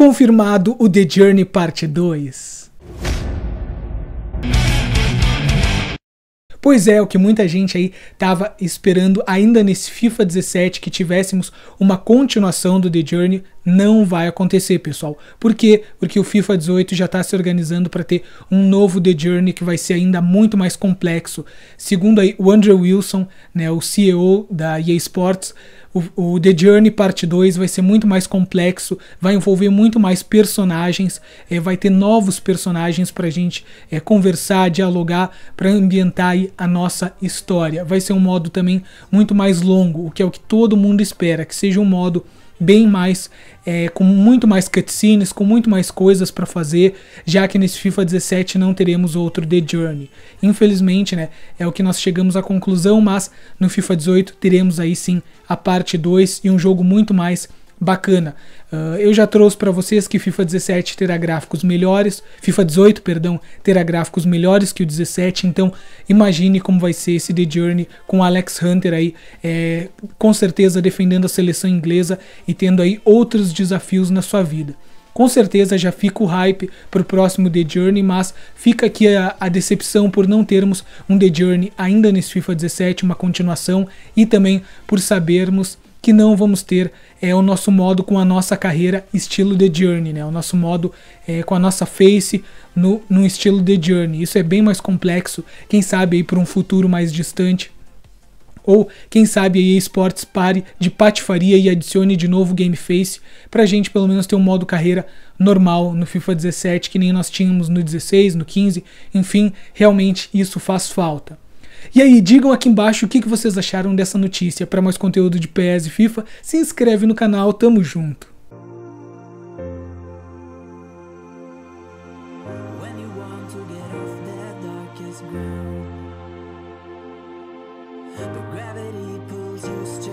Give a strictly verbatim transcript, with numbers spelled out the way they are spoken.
confirmado o The Journey Parte dois. Pois é, o que muita gente aí tava esperando ainda nesse FIFA dezessete, que tivéssemos uma continuação do The Journey, não vai acontecer, pessoal. Por quê? Porque o FIFA dezoito já está se organizando para ter um novo The Journey que vai ser ainda muito mais complexo. Segundo aí o Andrew Wilson, né, o C E O da E A Sports, o, o The Journey Parte dois vai ser muito mais complexo, vai envolver muito mais personagens, é, vai ter novos personagens para a gente é, conversar, dialogar, para ambientar aí a nossa história. Vai ser um modo também muito mais longo, o que é o que todo mundo espera, que seja um modo bem mais, é, com muito mais cutscenes, com muito mais coisas para fazer, já que nesse FIFA dezessete não teremos outro The Journey. Infelizmente, né, é o que nós chegamos à conclusão, mas no FIFA dezoito teremos aí sim a parte dois e um jogo muito mais bacana. Uh, eu já trouxe para vocês que FIFA dezessete terá gráficos melhores, FIFA dezoito, perdão, terá gráficos melhores que o dezessete, então imagine como vai ser esse The Journey com Alex Hunter aí, é, com certeza defendendo a seleção inglesa e tendo aí outros desafios na sua vida. Com certeza já fica o hype para o próximo The Journey, mas fica aqui a, a decepção por não termos um The Journey ainda nesse FIFA dezessete, uma continuação, e também por sabermos que não vamos ter é, o nosso modo com a nossa carreira estilo The Journey, né? O nosso modo é, com a nossa face no, no estilo The Journey. Isso é bem mais complexo, quem sabe aí para um futuro mais distante. Ou quem sabe a E A Sports pare de patifaria e adicione de novo Game Face pra gente pelo menos ter um modo carreira normal no FIFA dezessete, que nem nós tínhamos no dezesseis, no quinze, enfim, realmente isso faz falta. E aí, digam aqui embaixo o que vocês acharam dessa notícia. Para mais conteúdo de P E S e FIFA, se inscreve no canal, tamo junto. But gravity pulls you straight